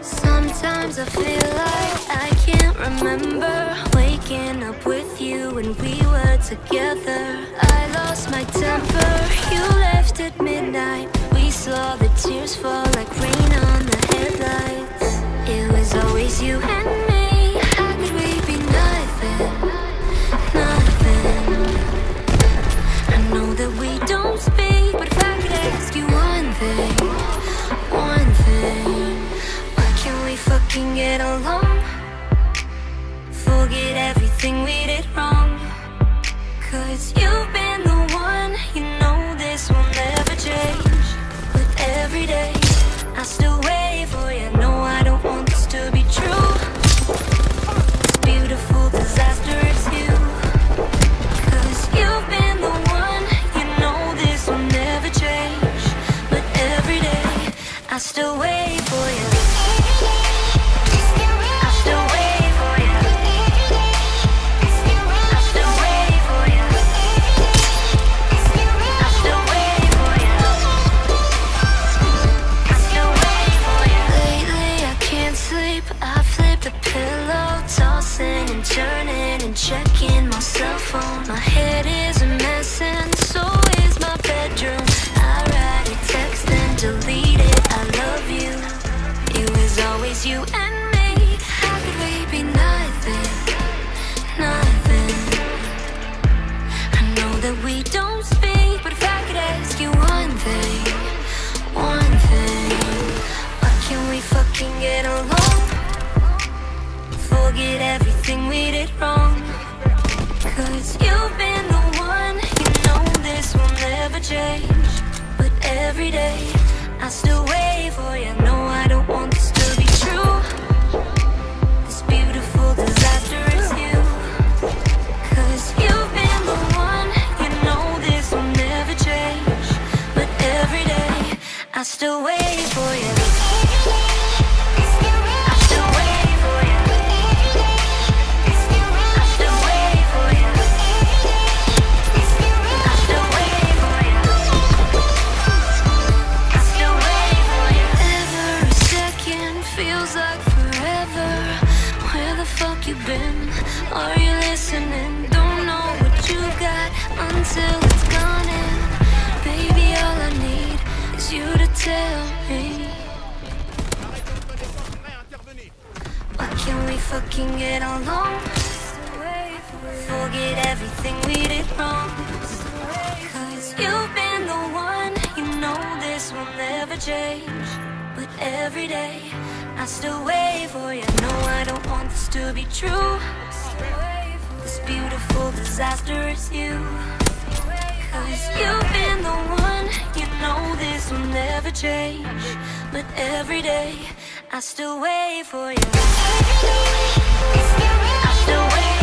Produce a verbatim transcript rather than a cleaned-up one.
Sometimes I feel like I can't remember waking up with you when we were together. I lost my temper, you left at midnight. We saw the tears fall like rain on the headlights. It was always you and me. How could we be nothing, nothing? I know that we don't speak, but if I could ask you one thing, one thing, why can't we fucking get along? Forget everything we did wrong. Cause you've been the one, you know this will never change. But every day, I still wait for you. No, I don't want this to be true. This beautiful disaster is you. Cause you've been the one, you know this will never change. But every day, I still wait for you. Turning and checking my cell phone. My head is a mess and so is my bedroom. I write a text and delete it. I love you. It was always you and me. How could we be nothing, nothing? I know that we don't speak, but if I could ask you one thing, one thing, why can't we fucking get along? Forget everything we did wrong. Cause you've been the one, you know this will never change. But every day, I still wait for you. No, I don't want this to be true. This beautiful disaster is you. Cause you've been the one, you know this will never change. But every day, I still wait for you. Are you listening? Don't know what you got until it's gone. And baby, all I need is you to tell me. Why can't we fucking get along? Forget everything we did wrong. Cause you've been the one, you know this will never change. But every day, I still wait for you. No, I don't want this to be true. This beautiful disaster is you. Cause you've been the one, you know this will never change. But every day, I still wait for you. I still wait.